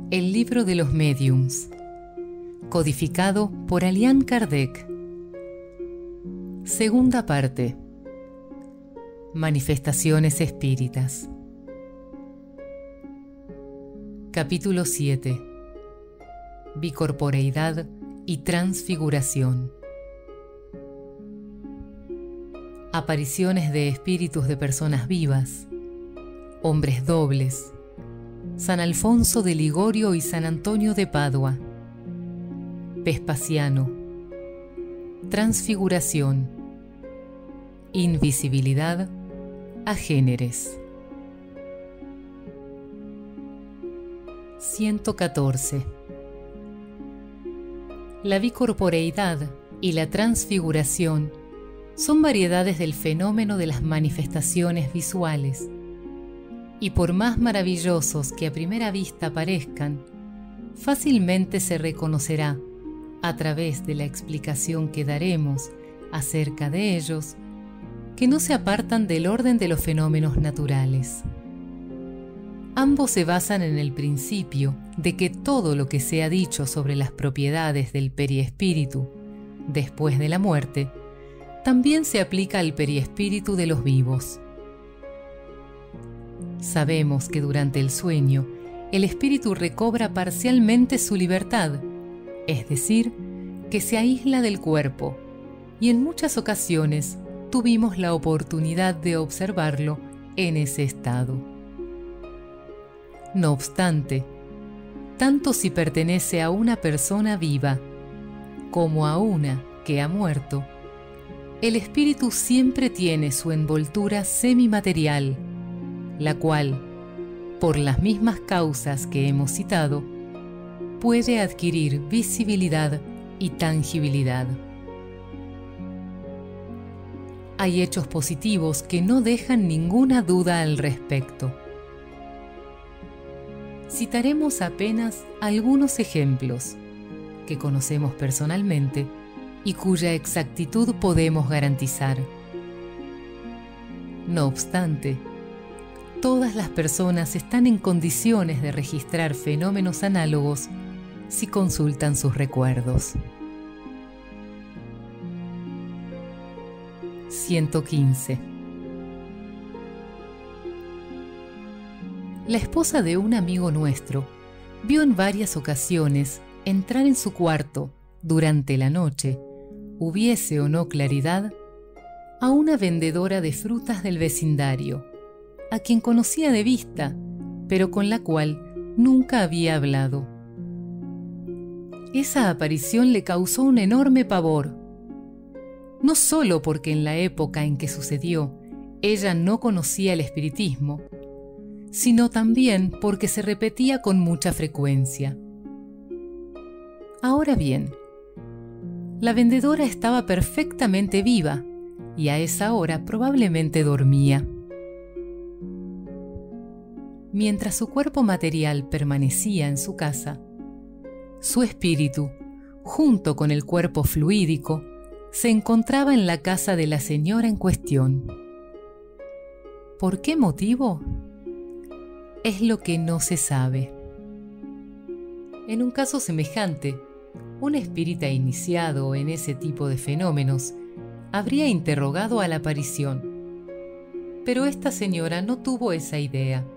El libro de los médiums, codificado por Allan Kardec. Segunda parte. Manifestaciones espíritas. Capítulo 7. Bicorporeidad y transfiguración. Apariciones de espíritus de personas vivas, hombres dobles, San Alfonso de Ligorio y San Antonio de Padua, Vespasiano, transfiguración, invisibilidad, agéneres. 114. La bicorporeidad y la transfiguración son variedades del fenómeno de las manifestaciones visuales, y por más maravillosos que a primera vista parezcan, fácilmente se reconocerá, a través de la explicación que daremos acerca de ellos, que no se apartan del orden de los fenómenos naturales. Ambos se basan en el principio de que todo lo que se ha dicho sobre las propiedades del periespíritu después de la muerte también se aplica al periespíritu de los vivos. Sabemos que durante el sueño el espíritu recobra parcialmente su libertad, es decir, que se aísla del cuerpo, y en muchas ocasiones tuvimos la oportunidad de observarlo en ese estado. No obstante, tanto si pertenece a una persona viva como a una que ha muerto, el espíritu siempre tiene su envoltura semimaterial, la cual, por las mismas causas que hemos citado, puede adquirir visibilidad y tangibilidad. Hay hechos positivos que no dejan ninguna duda al respecto. Citaremos apenas algunos ejemplos que conocemos personalmente y cuya exactitud podemos garantizar. No obstante, todas las personas están en condiciones de registrar fenómenos análogos si consultan sus recuerdos. 115. La esposa de un amigo nuestro vio en varias ocasiones entrar en su cuarto durante la noche, hubiese o no claridad, a una vendedora de frutas del vecindario, a quien conocía de vista, pero con la cual nunca había hablado. Esa aparición le causó un enorme pavor, no solo porque en la época en que sucedió ella no conocía el espiritismo, sino también porque se repetía con mucha frecuencia. Ahora bien, la vendedora estaba perfectamente viva y a esa hora probablemente dormía. Mientras su cuerpo material permanecía en su casa, su espíritu, junto con el cuerpo fluídico, se encontraba en la casa de la señora en cuestión. ¿Por qué motivo? Es lo que no se sabe. En un caso semejante, un espírita iniciado en ese tipo de fenómenos habría interrogado a la aparición, pero esta señora no tuvo esa idea.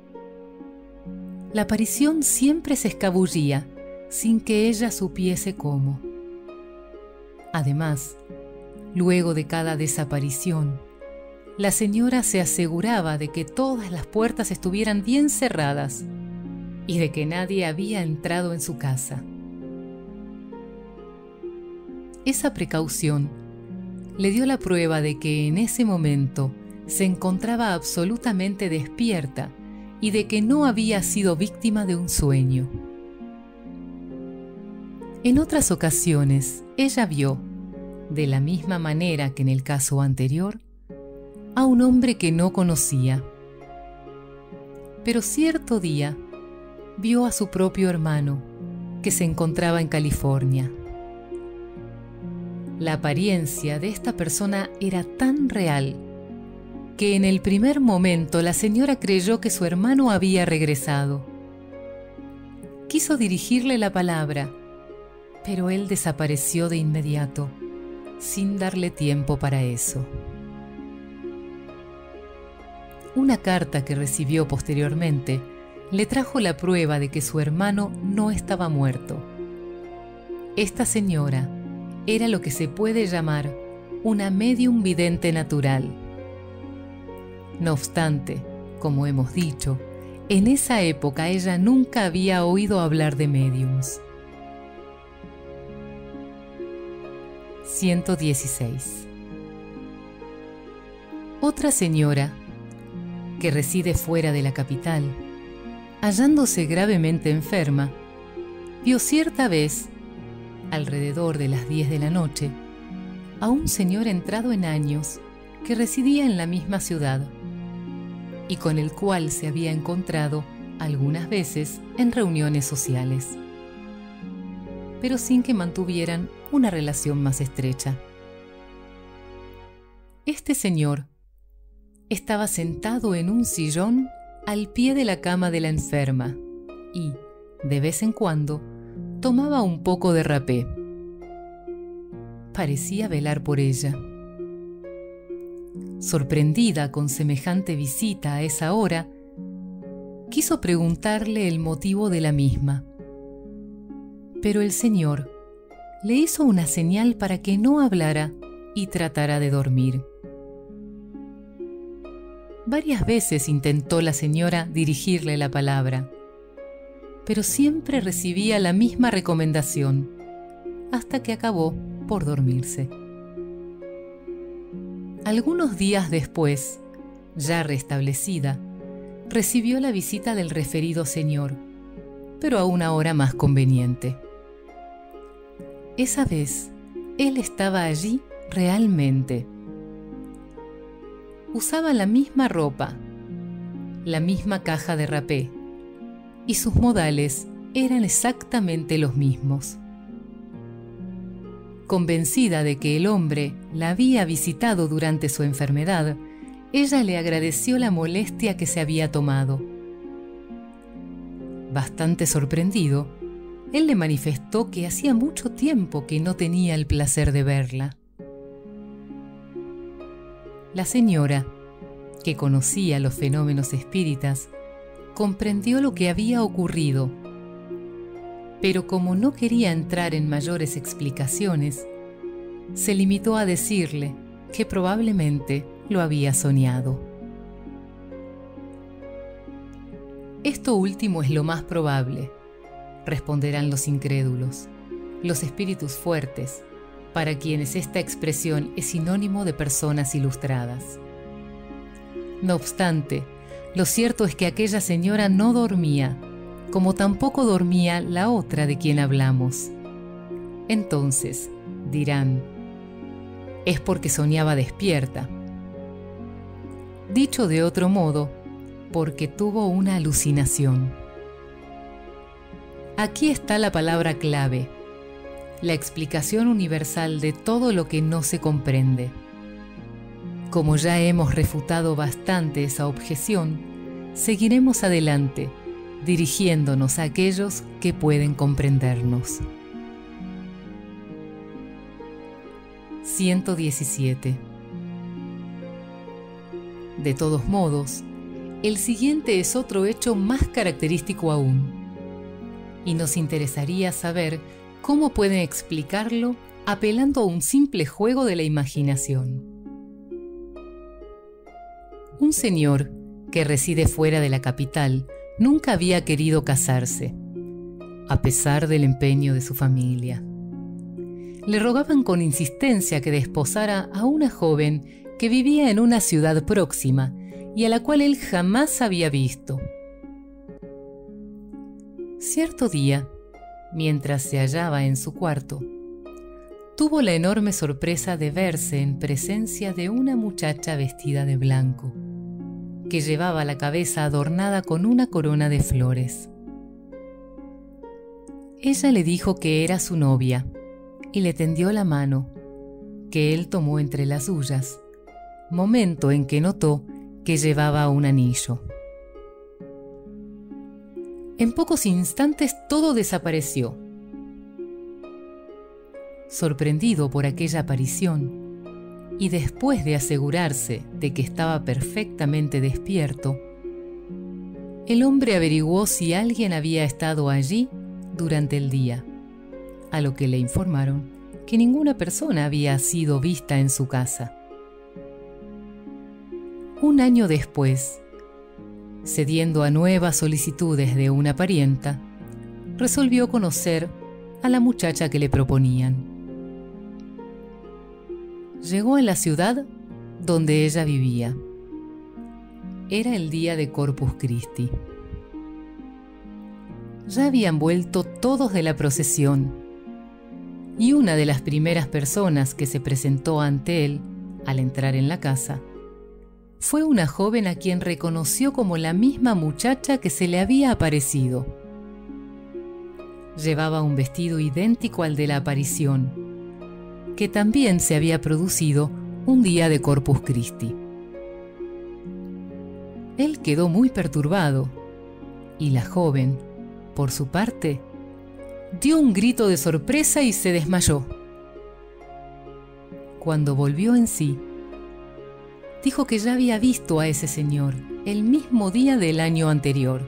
La aparición siempre se escabullía sin que ella supiese cómo. Además, luego de cada desaparición, la señora se aseguraba de que todas las puertas estuvieran bien cerradas y de que nadie había entrado en su casa. Esa precaución le dio la prueba de que en ese momento se encontraba absolutamente despierta y de que no había sido víctima de un sueño. En otras ocasiones, ella vio, de la misma manera que en el caso anterior, a un hombre que no conocía. Pero cierto día, vio a su propio hermano, que se encontraba en California. La apariencia de esta persona era tan real que en el primer momento la señora creyó que su hermano había regresado. quiso dirigirle la palabra, pero él desapareció de inmediato, sin darle tiempo para eso. Una carta que recibió posteriormente le trajo la prueba de que su hermano no estaba muerto. Esta señora era lo que se puede llamar una medium vidente natural. No obstante, como hemos dicho, en esa época ella nunca había oído hablar de mediums. 116. Otra señora, que reside fuera de la capital, hallándose gravemente enferma, vio cierta vez, alrededor de las 10 de la noche, a un señor entrado en años que residía en la misma ciudad y con el cual se había encontrado algunas veces en reuniones sociales, pero sin que mantuvieran una relación más estrecha. Este señor estaba sentado en un sillón al pie de la cama de la enferma y, de vez en cuando, tomaba un poco de rapé. Parecía velar por ella. Sorprendida con semejante visita a esa hora, quiso preguntarle el motivo de la misma. Pero el señor le hizo una señal para que no hablara y tratara de dormir. Varias veces intentó la señora dirigirle la palabra, pero siempre recibía la misma recomendación, hasta que acabó por dormirse. Algunos días después, ya restablecida, recibió la visita del referido señor, pero a una hora más conveniente. Esa vez, él estaba allí realmente. Usaba la misma ropa, la misma caja de rapé, y sus modales eran exactamente los mismos. Convencida de que el hombre la había visitado durante su enfermedad, ella le agradeció la molestia que se había tomado. Bastante sorprendido, él le manifestó que hacía mucho tiempo que no tenía el placer de verla. La señora, que conocía los fenómenos espíritas, comprendió lo que había ocurrido, pero como no quería entrar en mayores explicaciones, se limitó a decirle que probablemente lo había soñado. Esto último es lo más probable, responderán los incrédulos, los espíritus fuertes, para quienes esta expresión es sinónimo de personas ilustradas. No obstante, lo cierto es que aquella señora no dormía, como tampoco dormía la otra de quien hablamos. Entonces, dirán, es porque soñaba despierta. Dicho de otro modo, porque tuvo una alucinación. Aquí está la palabra clave, la explicación universal de todo lo que no se comprende. Como ya hemos refutado bastante esa objeción, seguiremos adelante, dirigiéndonos a aquellos que pueden comprendernos. 117. De todos modos, el siguiente es otro hecho más característico aún, y nos interesaría saber cómo pueden explicarlo apelando a un simple juego de la imaginación. Un señor que reside fuera de la capital nunca había querido casarse, a pesar del empeño de su familia. Le rogaban con insistencia que desposara a una joven que vivía en una ciudad próxima y a la cual él jamás había visto. Cierto día, mientras se hallaba en su cuarto, tuvo la enorme sorpresa de verse en presencia de una muchacha vestida de blanco, que llevaba la cabeza adornada con una corona de flores. Ella le dijo que era su novia y le tendió la mano, que él tomó entre las suyas, momento en que notó que llevaba un anillo. En pocos instantes todo desapareció. Sorprendido por aquella aparición, y después de asegurarse de que estaba perfectamente despierto, el hombre averiguó si alguien había estado allí durante el día, a lo que le informaron que ninguna persona había sido vista en su casa. Un año después, cediendo a nuevas solicitudes de una parienta, resolvió conocer a la muchacha que le proponían. Llegó a la ciudad donde ella vivía. Era el día de Corpus Christi. Ya habían vuelto todos de la procesión, y una de las primeras personas que se presentó ante él al entrar en la casa fue una joven a quien reconoció como la misma muchacha que se le había aparecido. Llevaba un vestido idéntico al de la aparición, que también se había producido un día de Corpus Christi. Él quedó muy perturbado, y la joven, por su parte, dio un grito de sorpresa y se desmayó. Cuando volvió en sí, dijo que ya había visto a ese señor el mismo día del año anterior.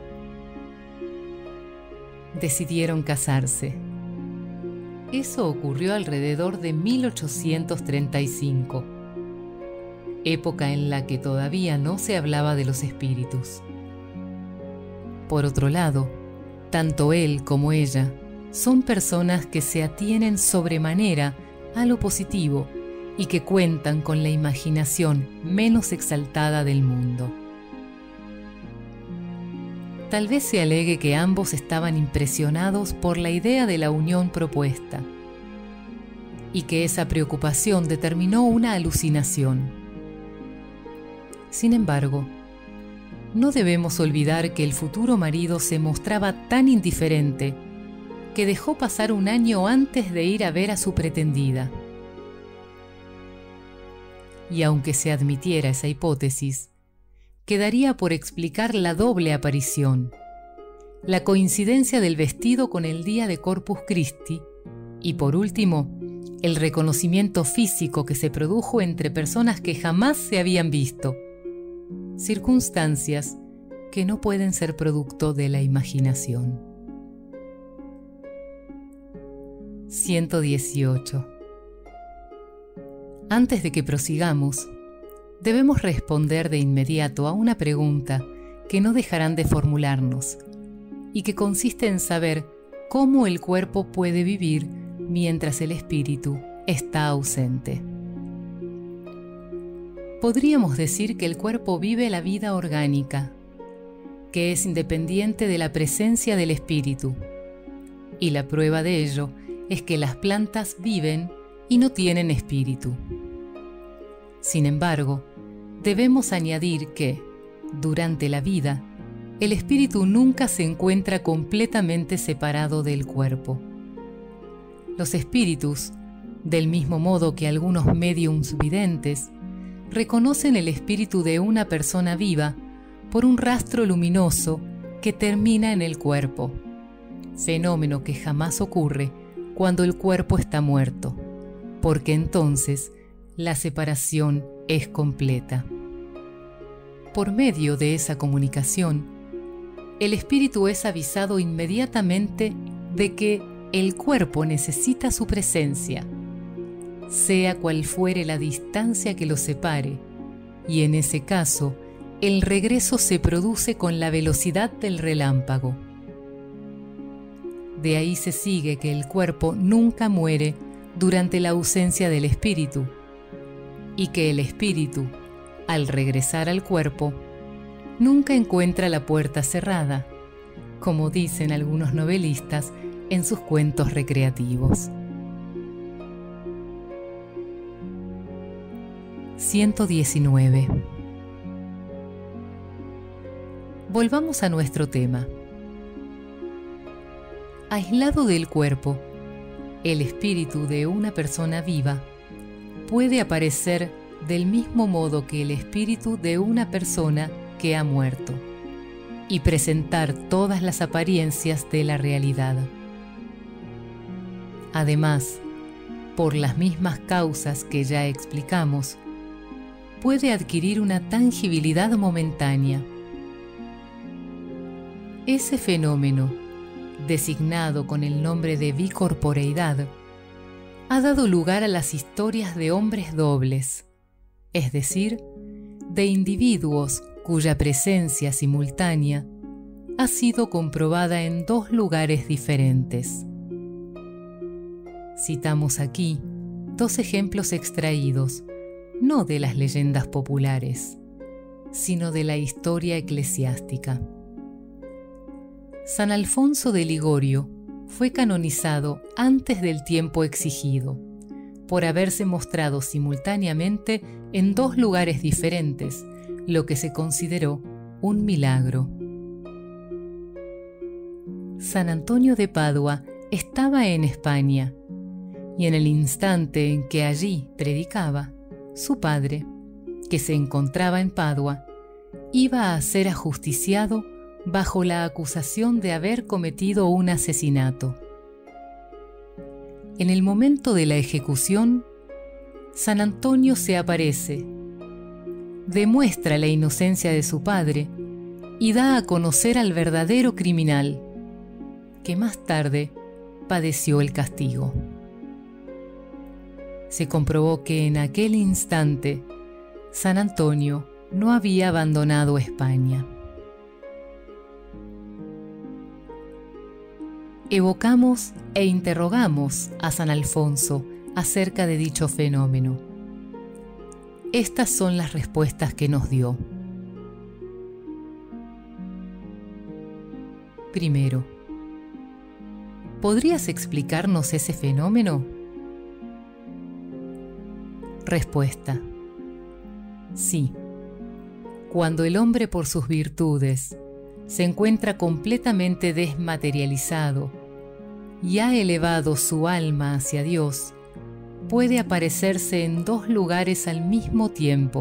Decidieron casarse. Eso ocurrió alrededor de 1835, época en la que todavía no se hablaba de los espíritus. Por otro lado, tanto él como ella son personas que se atienen sobremanera a lo positivo y que cuentan con la imaginación menos exaltada del mundo. Tal vez se alegue que ambos estaban impresionados por la idea de la unión propuesta y que esa preocupación determinó una alucinación. Sin embargo, no debemos olvidar que el futuro marido se mostraba tan indiferente que dejó pasar un año antes de ir a ver a su pretendida. Y aunque se admitiera esa hipótesis, quedaría por explicar la doble aparición, la coincidencia del vestido con el día de Corpus Christi y, por último, el reconocimiento físico que se produjo entre personas que jamás se habían visto, circunstancias que no pueden ser producto de la imaginación. 118. Antes de que prosigamos, debemos responder de inmediato a una pregunta que no dejarán de formularnos y que consiste en saber cómo el cuerpo puede vivir mientras el espíritu está ausente. Podríamos decir que el cuerpo vive la vida orgánica, que es independiente de la presencia del espíritu, y la prueba de ello es que las plantas viven y no tienen espíritu. Sin embargo, debemos añadir que, durante la vida, el espíritu nunca se encuentra completamente separado del cuerpo. Los espíritus, del mismo modo que algunos médiums videntes, reconocen el espíritu de una persona viva por un rastro luminoso que termina en el cuerpo, fenómeno que jamás ocurre cuando el cuerpo está muerto, porque entonces la separación es completa. Por medio de esa comunicación, el espíritu es avisado inmediatamente de que el cuerpo necesita su presencia, sea cual fuere la distancia que lo separe, y en ese caso, el regreso se produce con la velocidad del relámpago. De ahí se sigue que el cuerpo nunca muere durante la ausencia del espíritu, y que el espíritu, al regresar al cuerpo, nunca encuentra la puerta cerrada, como dicen algunos novelistas en sus cuentos recreativos. 119. Volvamos a nuestro tema. Aislado del cuerpo, el espíritu de una persona viva puede aparecer del mismo modo que el espíritu de una persona que ha muerto. y presentar todas las apariencias de la realidad. Además, por las mismas causas que ya explicamos, puede adquirir una tangibilidad momentánea. Ese fenómeno, designado con el nombre de bicorporeidad, ha dado lugar a las historias de hombres dobles, es decir, de individuos cuya presencia simultánea ha sido comprobada en dos lugares diferentes. Citamos aquí dos ejemplos extraídos, no de las leyendas populares, sino de la historia eclesiástica. San Alfonso de Ligorio fue canonizado antes del tiempo exigido, por haberse mostrado simultáneamente en dos lugares diferentes, lo que se consideró un milagro. San Antonio de Padua estaba en España, y en el instante en que allí predicaba, su padre, que se encontraba en Padua, iba a ser ajusticiado bajo la acusación de haber cometido un asesinato. En el momento de la ejecución, San Antonio se aparece, demuestra la inocencia de su padre y da a conocer al verdadero criminal, que más tarde padeció el castigo. Se comprobó que en aquel instante San Antonio no había abandonado España. Evocamos e interrogamos a San Alfonso acerca de dicho fenómeno. Estas son las respuestas que nos dio. Primero, ¿podrías explicarnos ese fenómeno? Respuesta: sí. Cuando el hombre por sus virtudes se encuentra completamente desmaterializado y ha elevado su alma hacia Dios, puede aparecerse en dos lugares al mismo tiempo.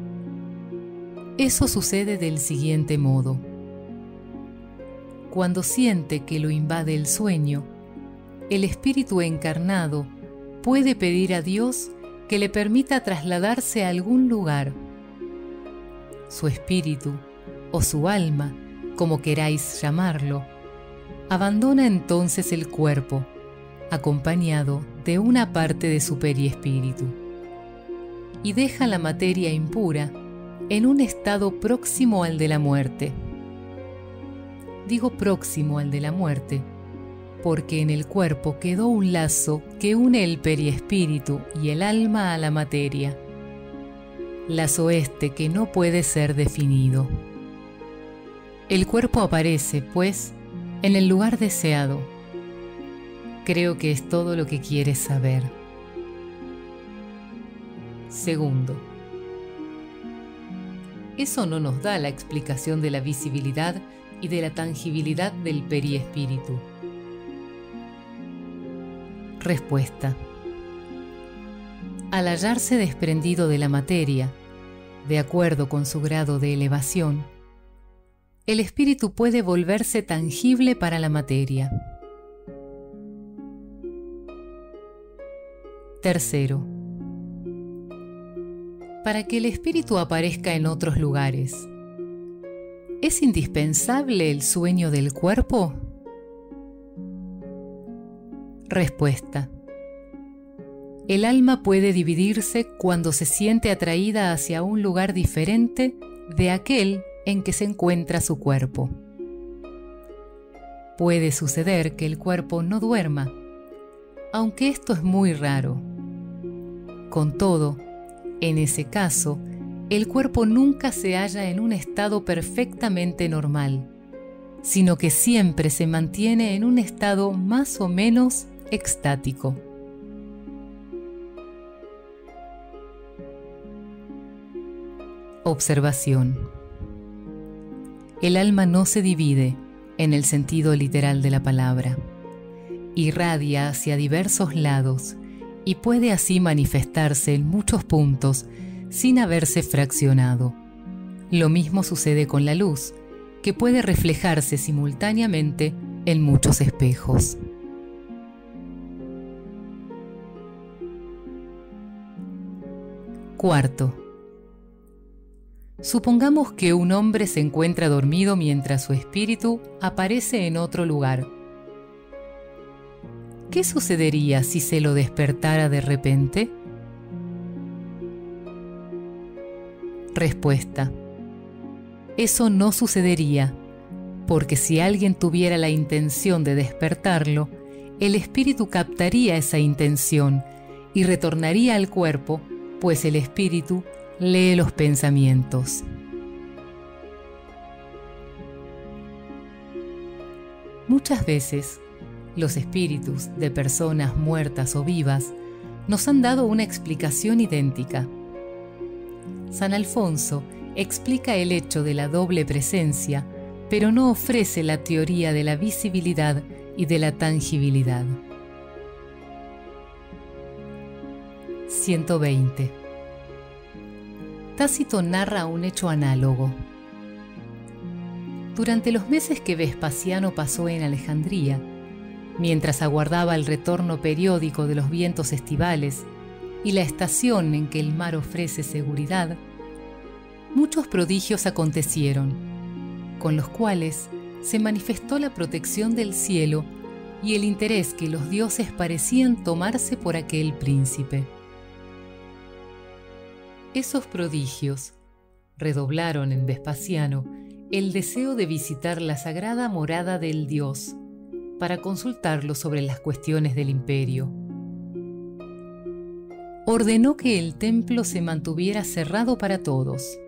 Eso sucede del siguiente modo. Cuando siente que lo invade el sueño, el espíritu encarnado puede pedir a Dios que le permita trasladarse a algún lugar. Su espíritu, o su alma, como queráis llamarlo, abandona entonces el cuerpo, acompañado de una parte de su periespíritu, y deja la materia impura en un estado próximo al de la muerte. Digo próximo al de la muerte, porque en el cuerpo quedó un lazo que une el periespíritu y el alma a la materia, lazo este que no puede ser definido. El cuerpo aparece, pues, en el lugar deseado. Creo que es todo lo que quieres saber. Segundo, eso no nos da la explicación de la visibilidad y de la tangibilidad del periespíritu. Respuesta: al hallarse desprendido de la materia, de acuerdo con su grado de elevación, el espíritu puede volverse tangible para la materia. Tercero, para que el espíritu aparezca en otros lugares, ¿es indispensable el sueño del cuerpo? Respuesta: el alma puede dividirse cuando se siente atraída hacia un lugar diferente de aquel en que se encuentra su cuerpo. Puede suceder que el cuerpo no duerma, aunque esto es muy raro. Con todo, en ese caso, el cuerpo nunca se halla en un estado perfectamente normal, sino que siempre se mantiene en un estado más o menos extático. Observación: el alma no se divide en el sentido literal de la palabra. Irradia hacia diversos lados y puede así manifestarse en muchos puntos sin haberse fraccionado. Lo mismo sucede con la luz, que puede reflejarse simultáneamente en muchos espejos. Cuarto, supongamos que un hombre se encuentra dormido mientras su espíritu aparece en otro lugar. ¿Qué sucedería si se lo despertara de repente? Respuesta: eso no sucedería, porque si alguien tuviera la intención de despertarlo, el espíritu captaría esa intención y retornaría al cuerpo, pues el espíritu lee los pensamientos. Muchas veces, los espíritus de personas muertas o vivas nos han dado una explicación idéntica. San Alfonso explica el hecho de la doble presencia, pero no ofrece la teoría de la visibilidad y de la tangibilidad. 120. Tácito narra un hecho análogo. Durante los meses que Vespasiano pasó en Alejandría, mientras aguardaba el retorno periódico de los vientos estivales y la estación en que el mar ofrece seguridad, muchos prodigios acontecieron, con los cuales se manifestó la protección del cielo y el interés que los dioses parecían tomarse por aquel príncipe. Esos prodigios redoblaron en Vespasiano el deseo de visitar la sagrada morada del dios para consultarlo sobre las cuestiones del imperio. Ordenó que el templo se mantuviera cerrado para todos.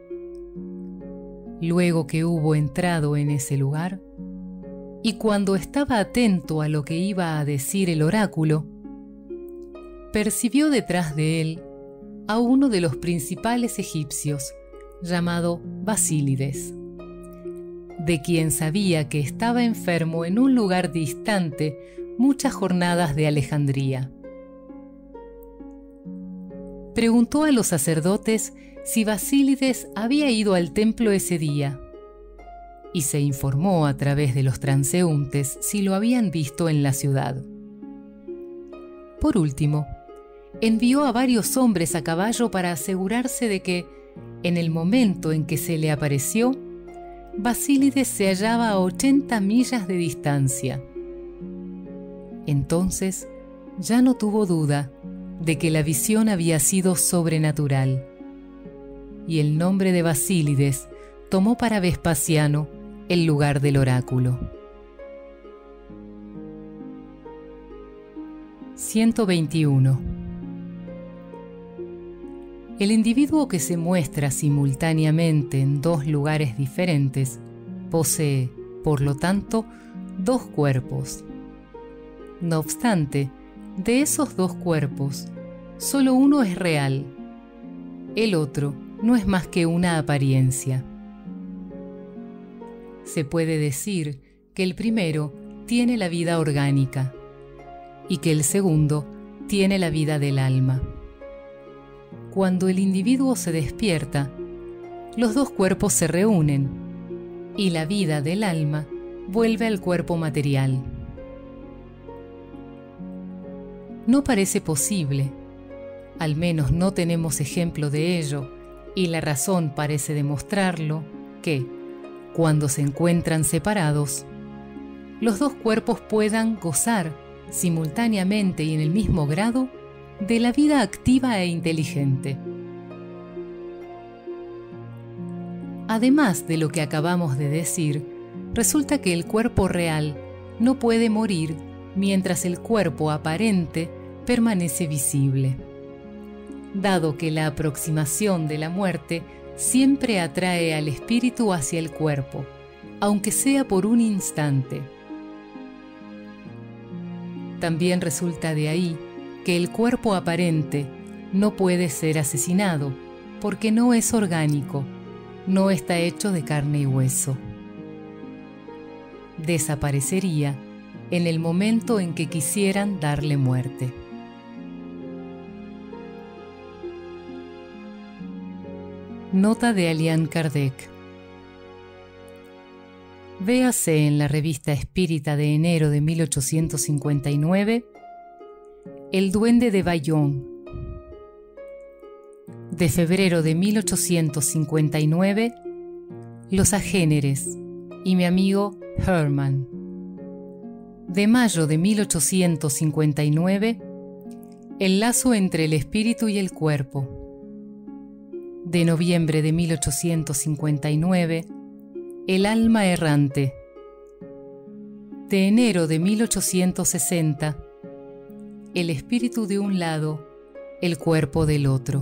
Luego que hubo entrado en ese lugar, y cuando estaba atento a lo que iba a decir el oráculo, percibió detrás de él a uno de los principales egipcios, llamado Basílides, de quien sabía que estaba enfermo en un lugar distante muchas jornadas de Alejandría. Preguntó a los sacerdotes si Basílides había ido al templo ese día, y se informó a través de los transeúntes si lo habían visto en la ciudad. Por último, envió a varios hombres a caballo para asegurarse de que, en el momento en que se le apareció, Basílides se hallaba a 80 millas de distancia. Entonces, ya no tuvo duda de que la visión había sido sobrenatural, y el nombre de Basílides tomó para Vespasiano el lugar del oráculo. 121. El individuo que se muestra simultáneamente en dos lugares diferentes posee, por lo tanto, dos cuerpos. No obstante, de esos dos cuerpos, solo uno es real. El otro no es más que una apariencia. Se puede decir que el primero tiene la vida orgánica y que el segundo tiene la vida del alma. Cuando el individuo se despierta, los dos cuerpos se reúnen y la vida del alma vuelve al cuerpo material. No parece posible, al menos no tenemos ejemplo de ello, y la razón parece demostrarlo, que, cuando se encuentran separados, los dos cuerpos puedan gozar simultáneamente y en el mismo grado de la vida activa e inteligente. Además de lo que acabamos de decir, resulta que el cuerpo real no puede morir mientras el cuerpo aparente permanece visible, dado que la aproximación de la muerte siempre atrae al espíritu hacia el cuerpo, aunque sea por un instante. También resulta de ahí que el cuerpo aparente no puede ser asesinado, porque no es orgánico, no está hecho de carne y hueso. Desaparecería en el momento en que quisieran darle muerte. Nota de Allan Kardec. Véase en la Revista Espírita de enero de 1859, El duende de Bayonne. De febrero de 1859, Los Agéneres y mi amigo Herman. De mayo de 1859, El lazo entre el espíritu y el cuerpo. De noviembre de 1859, El alma errante. De enero de 1860, El espíritu de un lado, el cuerpo del otro.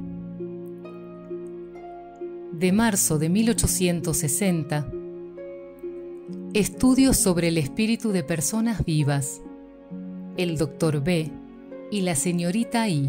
De marzo de 1860, Estudios sobre el espíritu de personas vivas, el Dr. B y la señorita I.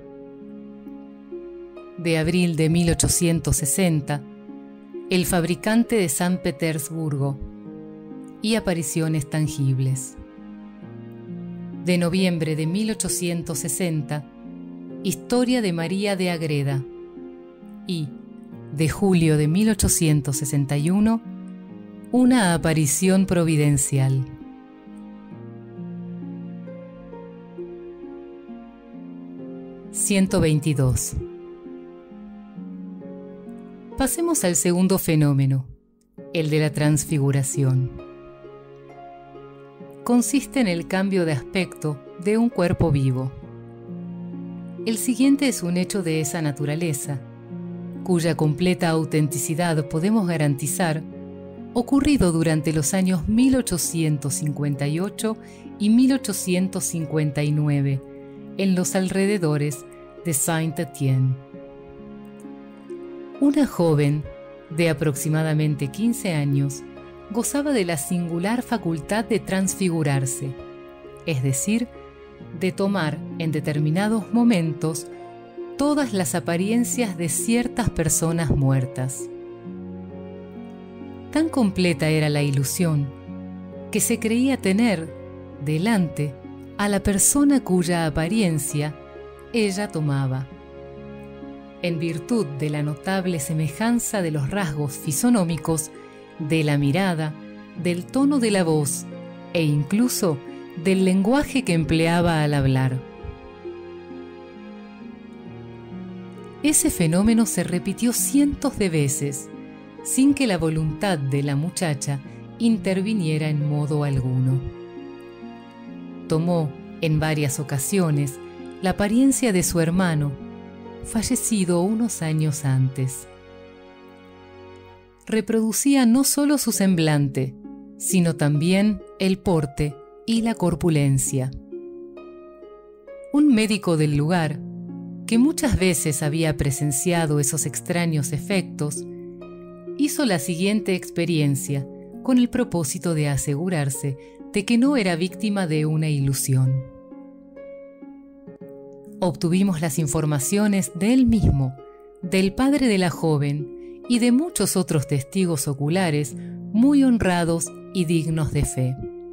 De abril de 1860, El fabricante de San Petersburgo y apariciones tangibles. De noviembre de 1860, Historia de María de Agreda. Y de julio de 1861, Una aparición providencial. (122) Pasemos al segundo fenómeno, el de la transfiguración. Consiste en el cambio de aspecto de un cuerpo vivo. El siguiente es un hecho de esa naturaleza, cuya completa autenticidad podemos garantizar, ocurrido durante los años 1858 y 1859 en los alrededores de Saint-Étienne. Una joven de aproximadamente 15 años gozaba de la singular facultad de transfigurarse, es decir, de tomar en determinados momentos todas las apariencias de ciertas personas muertas. Tan completa era la ilusión que se creía tener delante a la persona cuya apariencia ella tomaba. En virtud de la notable semejanza de los rasgos fisonómicos, de la mirada, del tono de la voz e incluso del lenguaje que empleaba al hablar. Ese fenómeno se repitió cientos de veces, sin que la voluntad de la muchacha interviniera en modo alguno. Tomó en varias ocasiones la apariencia de su hermano, fallecido unos años antes. Reproducía no solo su semblante, sino también el porte y la corpulencia. Un médico del lugar, que muchas veces había presenciado esos extraños efectos, hizo la siguiente experiencia con el propósito de asegurarse de que no era víctima de una ilusión. Obtuvimos las informaciones de él mismo, del padre de la joven y de muchos otros testigos oculares muy honrados y dignos de fe.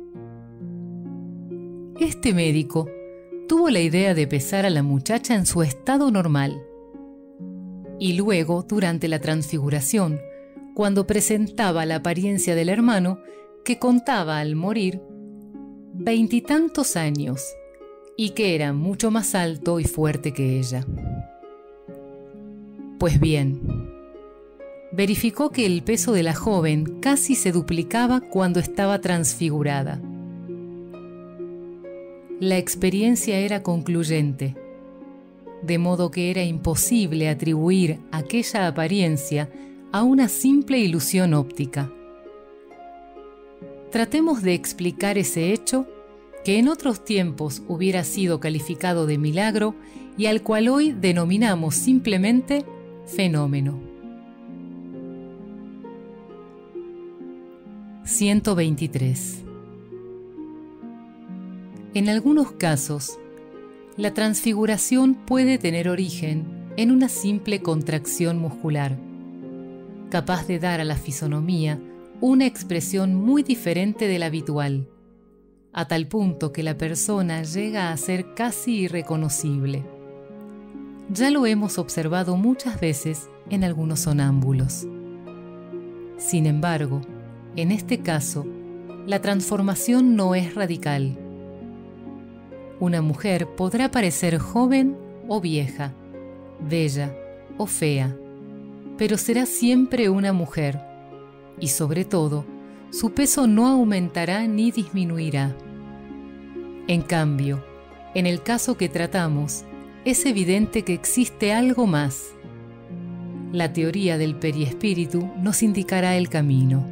Este médico tuvo la idea de pesar a la muchacha en su estado normal y luego, durante la transfiguración, cuando presentaba la apariencia del hermano, que contaba al morir 20 y tantos años y que era mucho más alto y fuerte que ella. Pues bien, verificó que el peso de la joven casi se duplicaba cuando estaba transfigurada. La experiencia era concluyente, de modo que era imposible atribuir aquella apariencia a una simple ilusión óptica. Tratemos de explicar ese hecho que en otros tiempos hubiera sido calificado de milagro y al cual hoy denominamos simplemente fenómeno. 123. En algunos casos, la transfiguración puede tener origen en una simple contracción muscular, capaz de dar a la fisonomía una expresión muy diferente de la habitual, a tal punto que la persona llega a ser casi irreconocible. Ya lo hemos observado muchas veces en algunos sonámbulos. Sin embargo, En este caso, la transformación no es radical. Una mujer podrá parecer joven o vieja, bella o fea, pero será siempre una mujer, y sobre todo, su peso no aumentará ni disminuirá. En cambio, en el caso que tratamos, es evidente que existe algo más. La teoría del periespíritu nos indicará el camino.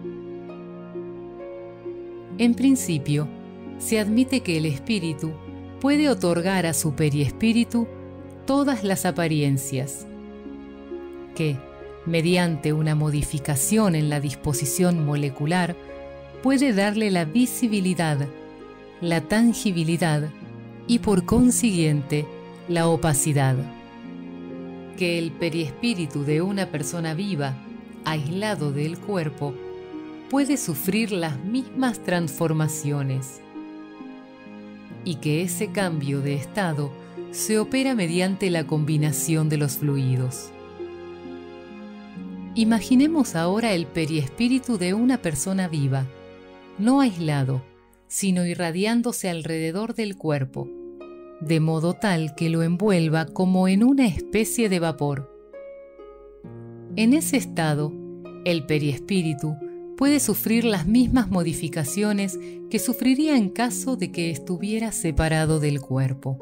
En principio, se admite que el espíritu puede otorgar a su periespíritu todas las apariencias, que, mediante una modificación en la disposición molecular, puede darle la visibilidad, la tangibilidad y, por consiguiente, la opacidad. Que el periespíritu de una persona viva, aislado del cuerpo, puede sufrir las mismas transformaciones, y que ese cambio de estado se opera mediante la combinación de los fluidos. Imaginemos ahora el periespíritu de una persona viva, no aislado, sino irradiándose alrededor del cuerpo, de modo tal que lo envuelva como en una especie de vapor. En ese estado, el periespíritu puede sufrir las mismas modificaciones que sufriría en caso de que estuviera separado del cuerpo.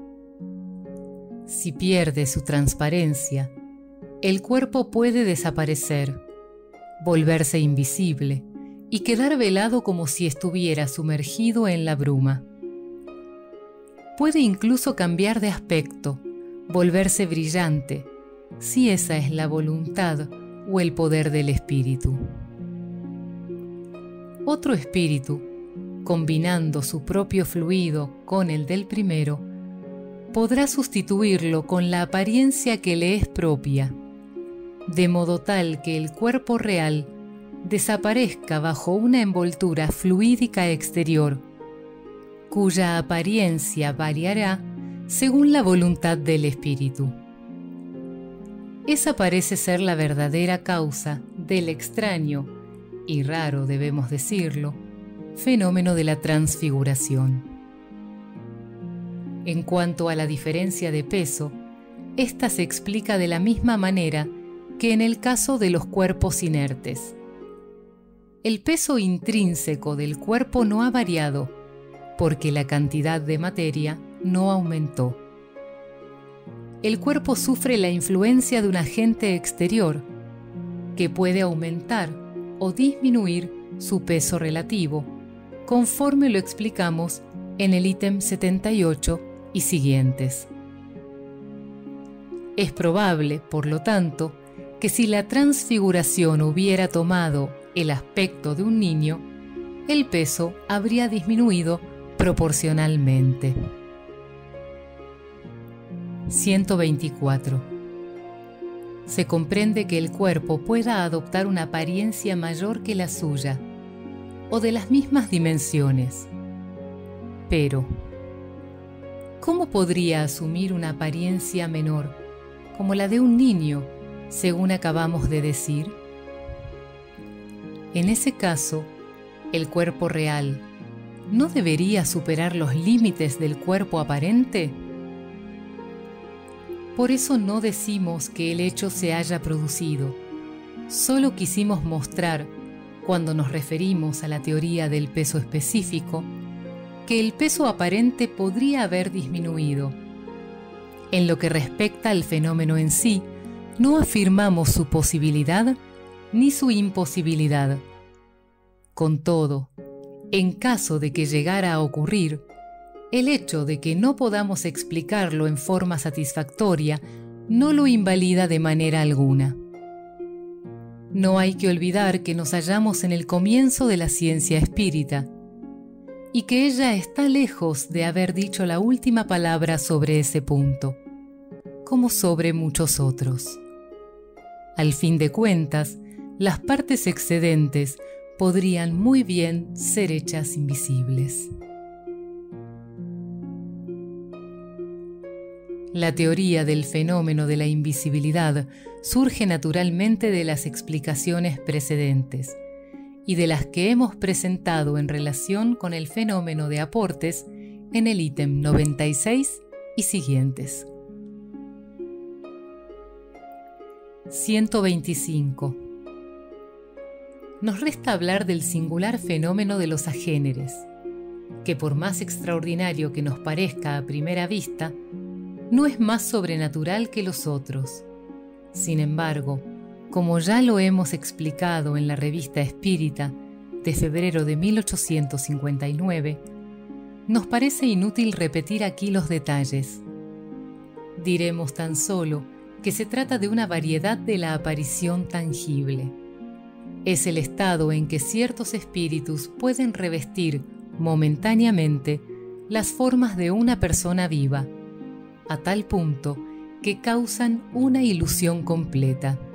Si pierde su transparencia, el cuerpo puede desaparecer, volverse invisible y quedar velado como si estuviera sumergido en la bruma. Puede incluso cambiar de aspecto, volverse brillante, si esa es la voluntad o el poder del espíritu. Otro espíritu, combinando su propio fluido con el del primero, podrá sustituirlo con la apariencia que le es propia, de modo tal que el cuerpo real desaparezca bajo una envoltura fluídica exterior, cuya apariencia variará según la voluntad del espíritu. Esa parece ser la verdadera causa del extraño, y raro debemos decirlo, fenómeno de la transfiguración. En cuanto a la diferencia de peso, esta se explica de la misma manera que en el caso de los cuerpos inertes. El peso intrínseco del cuerpo no ha variado, porque la cantidad de materia no aumentó. El cuerpo sufre la influencia de un agente exterior, que puede aumentar o disminuir su peso relativo, conforme lo explicamos en el ítem 78 y siguientes. Es probable, por lo tanto, que si la transfiguración hubiera tomado el aspecto de un niño, el peso habría disminuido proporcionalmente. 124. Se comprende que el cuerpo pueda adoptar una apariencia mayor que la suya, o de las mismas dimensiones. Pero, ¿cómo podría asumir una apariencia menor, como la de un niño, según acabamos de decir? En ese caso, el cuerpo real ¿no debería superar los límites del cuerpo aparente? Por eso no decimos que el hecho se haya producido. Solo quisimos mostrar, cuando nos referimos a la teoría del peso específico, que el peso aparente podría haber disminuido. En lo que respecta al fenómeno en sí, no afirmamos su posibilidad ni su imposibilidad. Con todo, en caso de que llegara a ocurrir, el hecho de que no podamos explicarlo en forma satisfactoria no lo invalida de manera alguna. No hay que olvidar que nos hallamos en el comienzo de la ciencia espírita y que ella está lejos de haber dicho la última palabra sobre ese punto, como sobre muchos otros. Al fin de cuentas, las partes excedentes podrían muy bien ser hechas invisibles. La teoría del fenómeno de la invisibilidad surge naturalmente de las explicaciones precedentes y de las que hemos presentado en relación con el fenómeno de aportes en el ítem 96 y siguientes. 125. Nos resta hablar del singular fenómeno de los agéneres, que por más extraordinario que nos parezca a primera vista, no es más sobrenatural que los otros. Sin embargo, como ya lo hemos explicado en la Revista Espírita de febrero de 1859, nos parece inútil repetir aquí los detalles. Diremos tan solo que se trata de una variedad de la aparición tangible. Es el estado en que ciertos espíritus pueden revestir momentáneamente las formas de una persona viva, a tal punto que causan una ilusión completa.